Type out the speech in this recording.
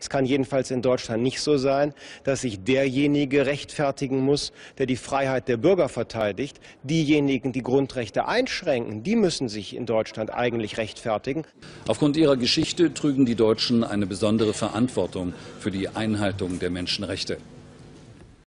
Es kann jedenfalls in Deutschland nicht so sein, dass sich derjenige rechtfertigen muss, der die Freiheit der Bürger verteidigt. Diejenigen, die Grundrechte einschränken, die müssen sich in Deutschland eigentlich rechtfertigen. Aufgrund ihrer Geschichte trügen die Deutschen eine besondere Verantwortung für die Einhaltung der Menschenrechte.